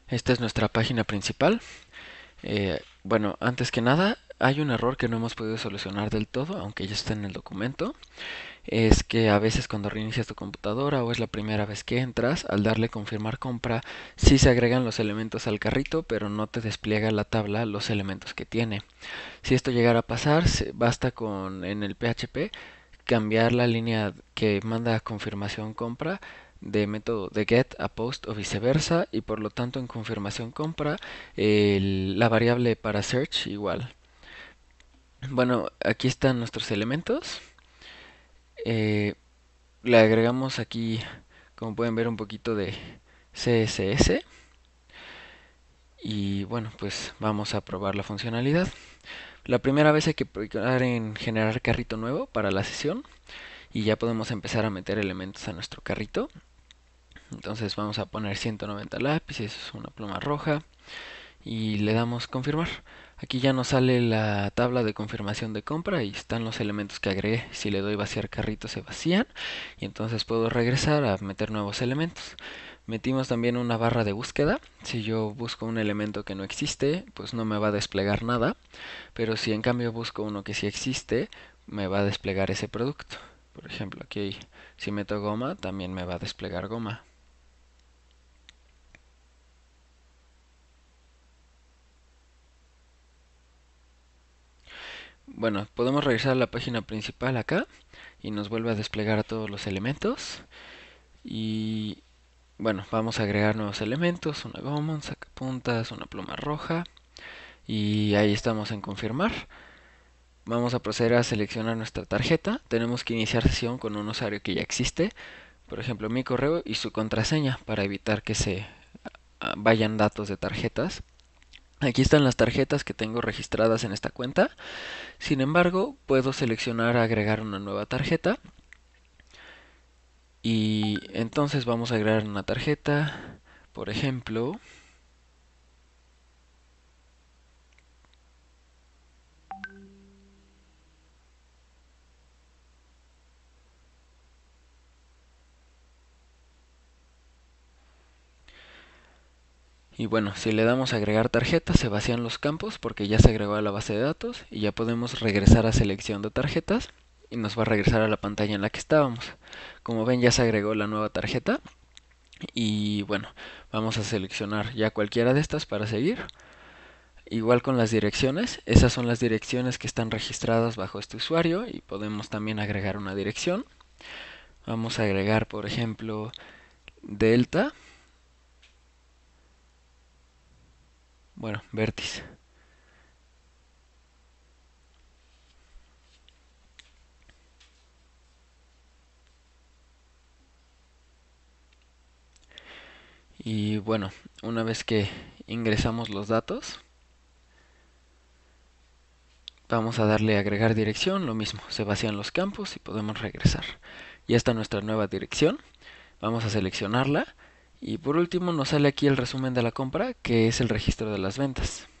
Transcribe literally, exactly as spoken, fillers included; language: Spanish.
Esta es nuestra página principal. Eh, bueno, antes que nada, hay un error que no hemos podido solucionar del todo, aunque ya está en el documento. Es que a veces cuando reinicias tu computadora o es la primera vez que entras, al darle confirmar compra, sí se agregan los elementos al carrito, pero no te despliega la tabla los elementos que tiene. Si esto llegara a pasar, se- basta con en el P H P cambiar la línea que manda confirmación compra de método de get a post o viceversa, y por lo tanto en confirmación compra el- la variable para search igual. Bueno, aquí están nuestros elementos. Eh, Le agregamos aquí, como pueden ver, un poquito de C S S. Y bueno, pues vamos a probar la funcionalidad. La primera vez hay que picar en generar carrito nuevo para la sesión. Y ya podemos empezar a meter elementos a nuestro carrito. Entonces vamos a poner ciento noventa lápices, una pluma roja, y le damos confirmar. Aquí ya nos sale la tabla de confirmación de compra y están los elementos que agregué. Si le doy vaciar carrito se vacían y entonces puedo regresar a meter nuevos elementos. Metimos también una barra de búsqueda. Si yo busco un elemento que no existe, pues no me va a desplegar nada, pero si en cambio busco uno que sí existe, me va a desplegar ese producto. Por ejemplo, aquí si meto goma, también me va a desplegar goma. Bueno, podemos regresar a la página principal acá y nos vuelve a desplegar a todos los elementos. Y bueno, vamos a agregar nuevos elementos, una goma, un sacapuntas, una pluma roja. Y ahí estamos en confirmar. Vamos a proceder a seleccionar nuestra tarjeta. Tenemos que iniciar sesión con un usuario que ya existe. Por ejemplo, mi correo y su contraseña para evitar que se ah, vayan datos de tarjetas. Aquí están las tarjetas que tengo registradas en esta cuenta. Sin embargo, puedo seleccionar agregar una nueva tarjeta. Y entonces vamos a agregar una tarjeta. Por ejemplo, y bueno, si le damos a agregar tarjeta, se vacían los campos porque ya se agregó a la base de datos y ya podemos regresar a selección de tarjetas y nos va a regresar a la pantalla en la que estábamos. Como ven, ya se agregó la nueva tarjeta y bueno, vamos a seleccionar ya cualquiera de estas para seguir. Igual con las direcciones, esas son las direcciones que están registradas bajo este usuario y podemos también agregar una dirección. Vamos a agregar, por ejemplo, delta, bueno, vértice. Y bueno, una vez que ingresamos los datos, vamos a darle a agregar dirección, lo mismo, se vacían los campos y podemos regresar. Ya está nuestra nueva dirección, vamos a seleccionarla y por último nos sale aquí el resumen de la compra, que es el registro de las ventas.